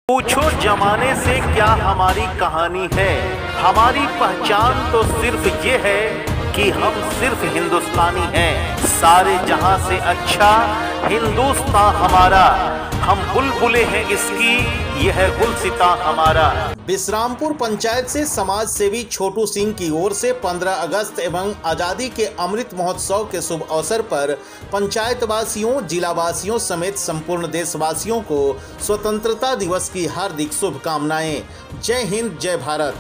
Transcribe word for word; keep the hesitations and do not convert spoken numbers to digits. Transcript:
पूछो जमाने से क्या हमारी कहानी है। हमारी पहचान तो सिर्फ ये है कि हम सिर्फ हिंदुस्तानी हैं। सारे जहां से अच्छा हिंदुस्तान हमारा, हम बुलबुलें हैं इसकी, यह गुलसिता हमारा। विश्रामपुर पंचायत से समाज सेवी छोटू सिंह की ओर से पंद्रह अगस्त एवं आज़ादी के अमृत महोत्सव के शुभ अवसर पर पंचायत वासियों, जिला वासियों समेत संपूर्ण देशवासियों को स्वतंत्रता दिवस की हार्दिक शुभकामनाएं। जय हिंद, जय भारत।